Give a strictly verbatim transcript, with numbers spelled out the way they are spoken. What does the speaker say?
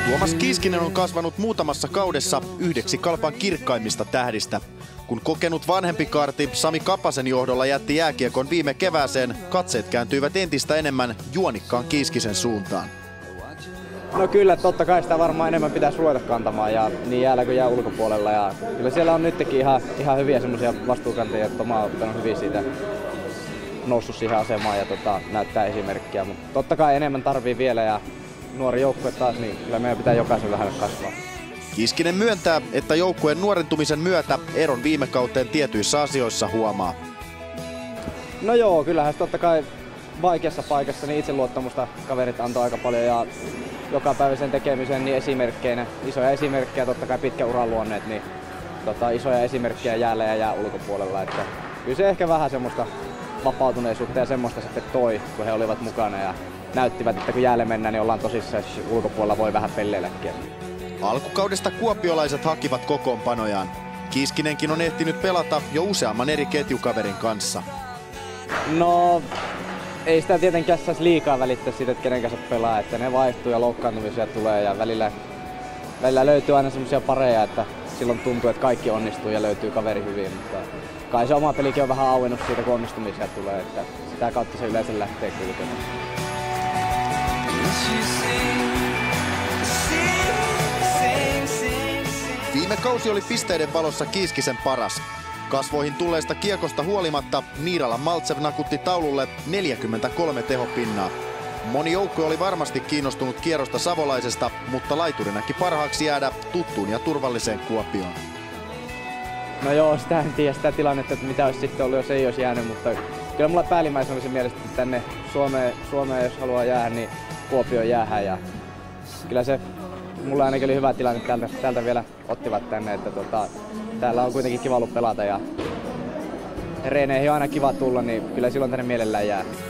Tuomas Kiiskinen on kasvanut muutamassa kaudessa yhdeksi Kalpan kirkkaimmista tähdistä. Kun kokenut vanhempi kaarti Sami Kapasen johdolla jätti jääkiekon viime kevääseen, katseet kääntyivät entistä enemmän juonikkaan Kiiskisen suuntaan. No kyllä, totta kai sitä varmaan enemmän pitäisi ruveta kantamaan ja niin jäällä kuin jää ulkopuolella. Ja kyllä siellä on nytkin ihan, ihan hyviä semmoisia vastuukantajia, että Toma on ottanut hyvin siitä noussut siihen asemaan ja tota, näyttää esimerkkiä. Mutta totta kai enemmän tarvii vielä ja nuori joukkue taas, niin kyllä meidän pitää jokaisen vähän kasvaa. Kiiskinen myöntää, että joukkueen nuorentumisen myötä eron viime kauteen tietyissä asioissa huomaa. No joo, kyllähän totta kai vaikeassa paikassa niin itseluottamusta kaverit antoi aika paljon ja jokapäiväisen tekemiseen niin esimerkkeinä, isoja esimerkkejä, totta kai pitkä uran luonneet, niin tota, isoja esimerkkejä jäällä ja jää ulkopuolella. Että kyllä se ehkä vähän semmoista vapautuneisuutta ja semmoista sitten toi, kun he olivat mukana ja näyttivät, että kun jäälle mennään, niin ollaan tosissaan, että ulkopuolella voi vähän pelleilläkin. Alkukaudesta kuopiolaiset hakivat kokoonpanojaan. Kiiskinenkin on ehtinyt pelata jo useamman eri ketjukaverin kanssa. No, ei sitä tietenkään saisi liikaa välittää siitä, että kenen kanssa pelaa, että ne vaihtuu ja loukkaantumisia tulee ja välillä, välillä löytyy aina semmoisia pareja, että silloin tuntuu, että kaikki onnistuu ja löytyy kaveri hyvin, mutta kai se oma pelikin on vähän auennut siitä, kun onnistumisia tulee, että sitä kautta se yleensä lähtee kulkemaan. Viime kausi oli pisteiden valossa Kiiskisen paras. Kasvoihin tulleesta kiekosta huolimatta Niiralan Maltsev nakutti taululle neljäkymmentäkolme tehopinnaa. Moni joukkue oli varmasti kiinnostunut kierrosta savolaisesta, mutta laituri näki parhaaksi jäädä tuttuun ja turvalliseen Kuopioon. No joo, sitä en tiedä sitä tilannetta, että mitä olisi sitten ollut, jos ei olisi jäänyt, mutta kyllä mulla päällimmäisenä olisi mielestä, että tänne Suomeen, Suomeen, jos haluaa jäädä, niin Kuopioon jäähän. Ja kyllä se, mulla ainakin oli hyvä tilanne, täältä, täältä vielä ottivat tänne, että tota, täällä on kuitenkin kiva ollut pelata ja reeneihin on aina kiva tulla, niin kyllä silloin tänne mielellään jää.